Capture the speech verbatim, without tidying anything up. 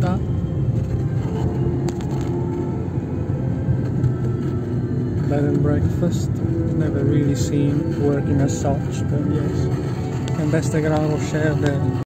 Aosta. Bed and breakfast, never really seen working as such, but yes. And that's the Grand Rocher there.